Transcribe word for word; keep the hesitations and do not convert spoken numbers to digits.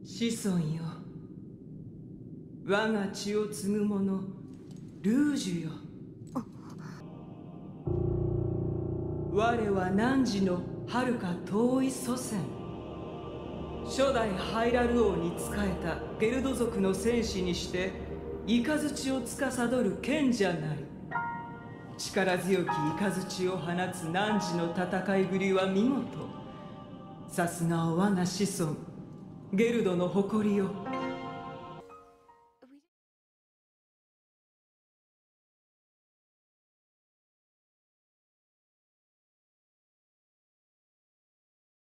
子孫よ、我が血を継ぐ者ルージュよ。我は汝の遥か遠い祖先、初代ハイラル王に仕えたゲルド族の戦士にして雷を司る賢者なり。力強き雷を放つ汝の戦いぶりは見事。さすがは我が子孫ゲルドの誇りよ。